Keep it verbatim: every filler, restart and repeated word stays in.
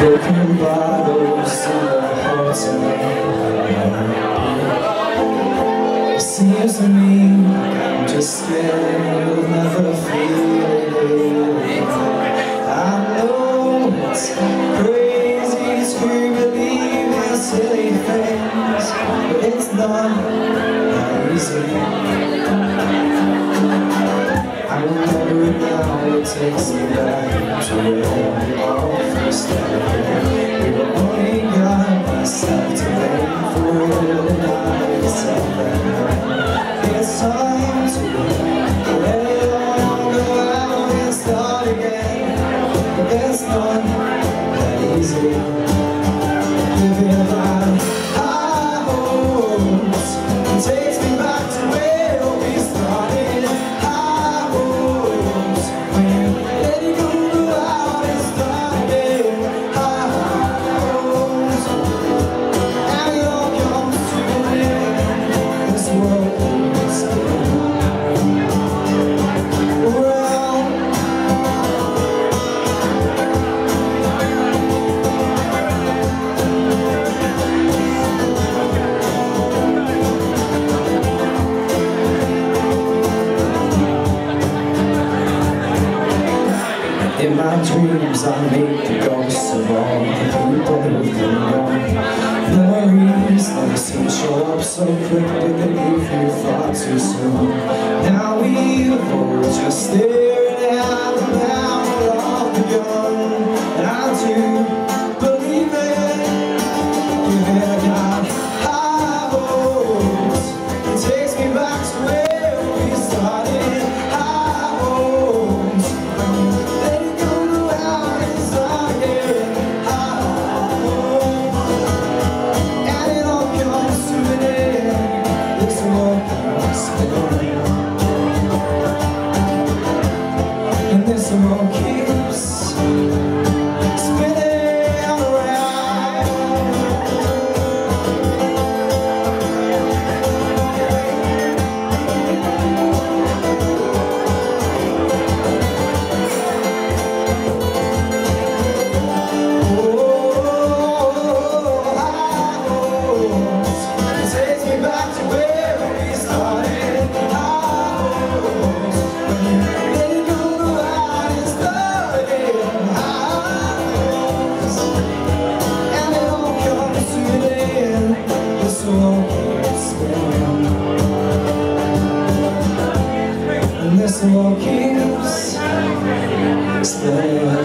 Broken bottles in the hearts of me. Seems to me I'm just scared of never feeling it. I know it's crazy to believe in silly things, but it's not that easy. I remember it now, it takes me back to where we all first started. We were only got myself to blame for it, and I accept that now. It's time to let it all go out and start again, but it's not that easy. Living out high hopes, it takes me back to where we started. In my dreams I meet the ghosts of all the people who've been gone. Memories never seem to show up so quick, but they leave you far too soon. Now we've all just stared at the barrel of the gun, and I do believe it. Give it a God, high hopes. It takes me back to where we started. And this world keeps spinning around. Oh, high hopes. It takes me back to where we started. High hopes. When you let it go. And this world keeps spinning.